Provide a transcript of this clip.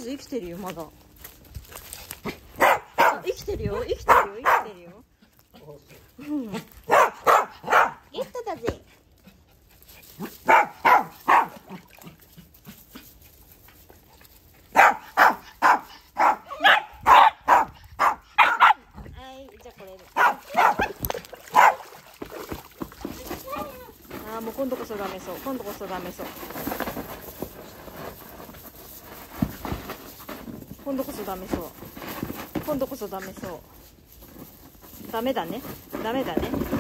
ず生きてるよまだ。生きてるよ、生きてるよ、生きてるよ。うん。ゲットだぜ。じゃあこれ。ああ、もう今度こそダメそう。今度こそダメそう。今度こそダメそう。今度こそダメそう。ダメだね。ダメだね。